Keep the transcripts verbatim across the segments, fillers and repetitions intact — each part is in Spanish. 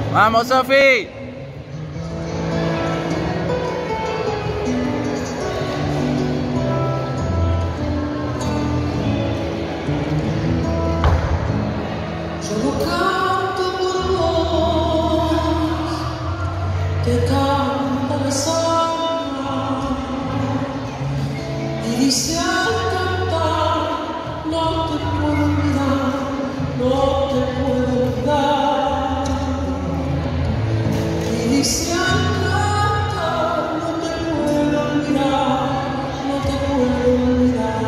¡Vamos, Sofi! Solo canto por vos, que canta la samba y dice al cantar, no te puedo olvidar, no te puedo olvidar. Y dice al cantar, no te puedo olvidar, no te puedo olvidar.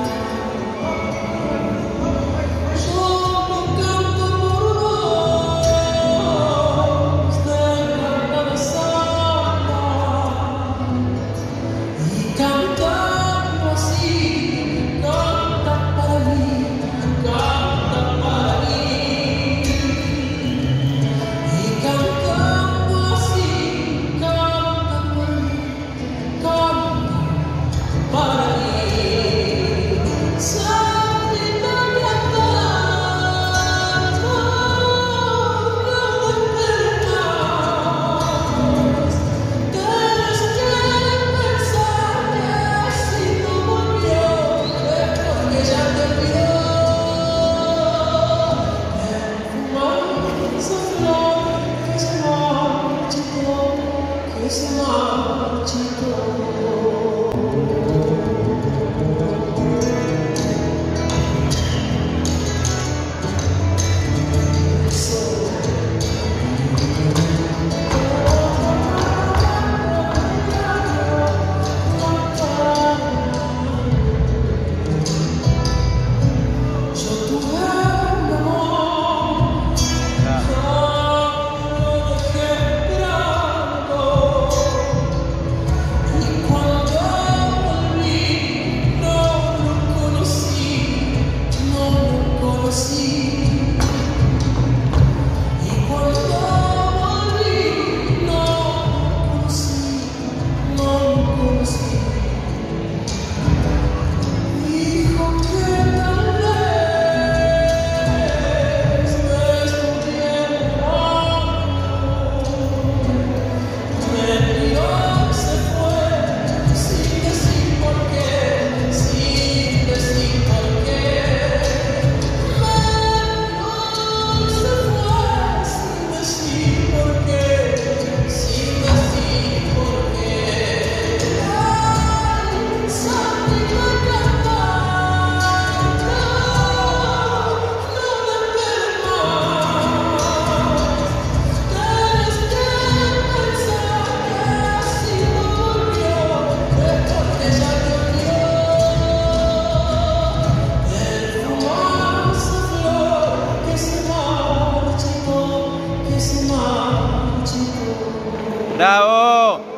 ¡Bravo!